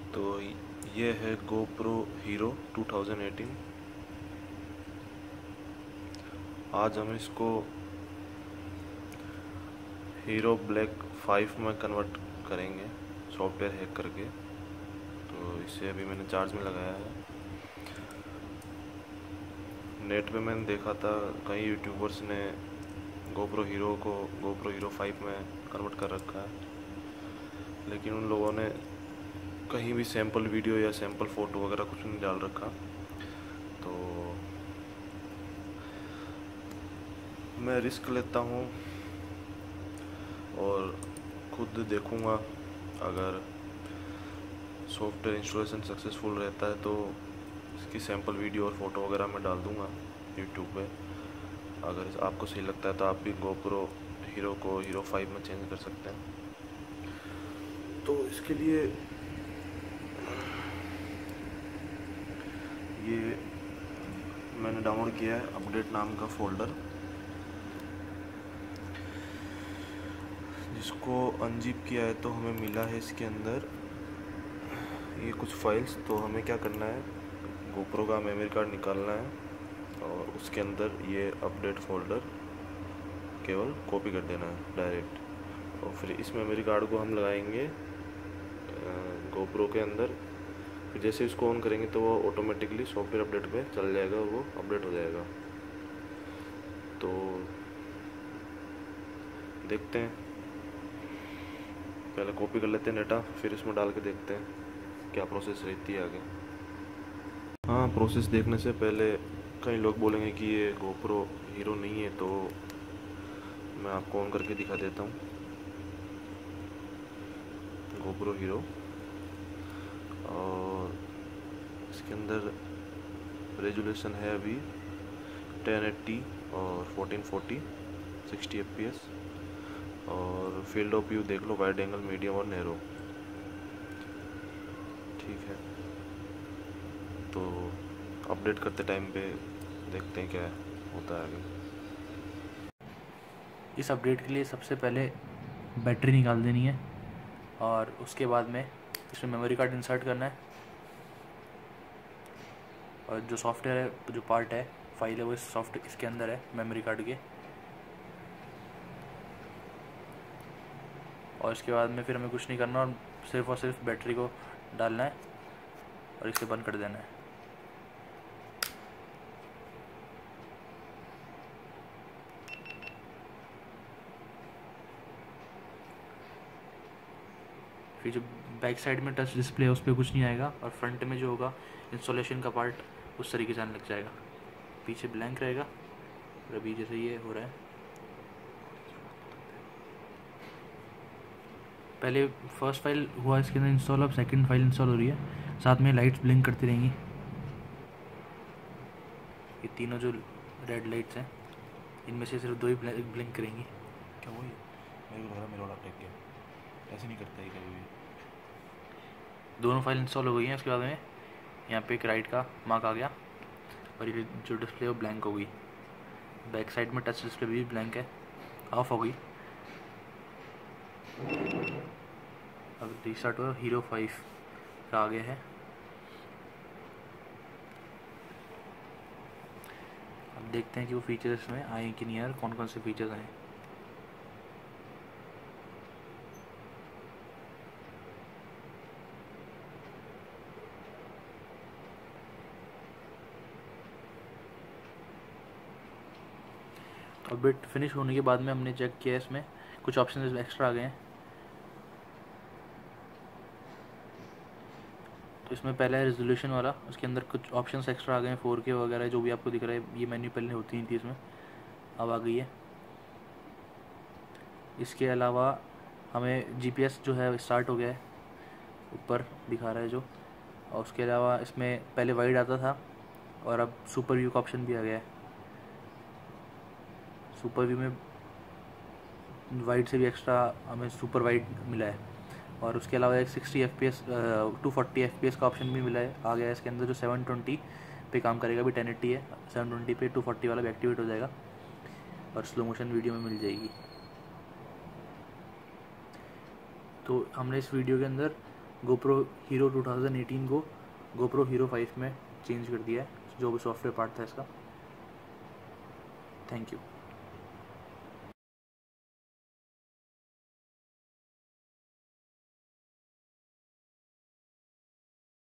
तो ये है GoPro Hero 2018। आज हम इसको हीरो ब्लैक 5 में कन्वर्ट करेंगे सॉफ्टवेयर हैक करके। तो इसे अभी मैंने चार्ज में लगाया है। नेट पे मैंने देखा था कई यूट्यूबर्स ने GoPro Hero को GoPro Hero 5 में कन्वर्ट कर रखा है, लेकिन उन लोगों ने कहीं भी सैंपल वीडियो या सैंपल फ़ोटो वगैरह कुछ नहीं डाल रखा। तो मैं रिस्क लेता हूँ और खुद देखूँगा। अगर सॉफ्टवेयर इंस्टॉलेशन सक्सेसफुल रहता है तो इसकी सैंपल वीडियो और फ़ोटो वगैरह मैं डाल दूँगा यूट्यूब पे। अगर आपको सही लगता है तो आप भी GoPro Hero को Hero 5 में चेंज कर सकते हैं। तो इसके लिए ये मैंने डाउनलोड किया है अपडेट नाम का फ़ोल्डर, जिसको अनजिप किया है। तो हमें मिला है इसके अंदर ये कुछ फाइल्स। तो हमें क्या करना है, GoPro का मेमोरी कार्ड निकालना है और उसके अंदर ये अपडेट फ़ोल्डर केवल कॉपी कर देना है डायरेक्ट। और फिर इस मेमोरी कार्ड को हम लगाएंगे GoPro के अंदर। फिर जैसे इसको ऑन करेंगे तो वो ऑटोमेटिकली सॉफ्टवेयर अपडेट पे चल जाएगा और वो अपडेट हो जाएगा। तो देखते हैं, पहले कॉपी कर लेते हैं डाटा, फिर इसमें डाल के देखते हैं क्या प्रोसेस रहती है आगे। हाँ, प्रोसेस देखने से पहले कई लोग बोलेंगे कि ये GoPro Hero नहीं है, तो मैं आपको ऑन करके दिखा देता हूँ GoPro Hero। और इसके अंदर रेजोल्यूशन है अभी 1080 और 1440 60 fps। और फील्ड ऑफ व्यू देख लो, वाइड एंगल, मीडियम और नैरो। ठीक है, तो अपडेट करते टाइम पे देखते हैं क्या होता है आगे। इस अपडेट के लिए सबसे पहले बैटरी निकाल देनी है और उसके बाद में इसमें मेमोरी कार्ड इंसर्ट करना है और जो सॉफ्टवेयर है, जो पार्ट है, फाइल है, वो इस सॉफ्टवेयर इसके अंदर है मेमोरी कार्ड के। और इसके बाद में फिर हमें कुछ नहीं करना और सिर्फ बैटरी को डालना है और इसे बंद कर देना है। फिर जो बैक साइड में टच डिस्प्ले है उस पर कुछ नहीं आएगा और फ्रंट में जो होगा इंस्टॉलेशन का पार्ट उस तरीके से आने लग जाएगा। पीछे ब्लैंक रहेगा और अभी जैसे ये हो रहा है, पहले फर्स्ट फाइल हुआ इसके अंदर इंस्टॉल, अब सेकंड फाइल इंस्टॉल हो रही है। साथ में लाइट्स ब्लिंक करती रहेंगी, ये तीनों जो रेड लाइट्स हैं इनमें से सिर्फ दो ही ब्लिंक करेंगी। क्या वही मेरे को लग रहा मेरा वाला अटक गया, ऐसे नहीं करता है कभी भी। दोनों फाइल इंस्टॉल हो गई हैं। उसके बाद में यहाँ पे एक राइट का मार्क आ गया और ये जो डिस्प्ले है वो ब्लैंक हो गई। बैक साइड में टच डिस्प्ले भी ब्लैंक है, ऑफ हो गई। अब रीस्टार्ट हुआ, Hero 5 का आ गया है। अब देखते हैं कि वो फीचर्स में आए कि नहीं यार, कौन कौन से फीचर्स आए। अपडेट फिनिश होने के बाद में हमने चेक किया, इसमें कुछ ऑप्शन एक्स्ट्रा आ गए हैं। तो इसमें पहला है रेजोल्यूशन वाला, उसके अंदर कुछ ऑप्शंस एक्स्ट्रा आ गए हैं, 4K वगैरह जो भी आपको दिख रहा है। ये मेन्यू पहले होती नहीं थी, इसमें अब आ गई है। इसके अलावा हमें GPS जो है स्टार्ट हो गया है, ऊपर दिखा रहा है जो। और उसके अलावा इसमें पहले वाइड आता था और अब सुपर व्यू का ऑप्शन भी आ गया है। सुपर व्यू में वाइड से भी एक्स्ट्रा हमें सुपर वाइड मिला है। और उसके अलावा एक 60 FPS 240 FPS का ऑप्शन भी मिला है, आ गया है इसके अंदर, जो 720 पे काम करेगा। अभी 1080 है, 720 पे 240 वाला भी एक्टिवेट हो जाएगा और स्लो मोशन वीडियो में मिल जाएगी। तो हमने इस वीडियो के अंदर GoPro Hero 2018 को GoPro Hero 5 में चेंज कर दिया है, जो भी सॉफ्टवेयर पार्ट था इसका। Thank you.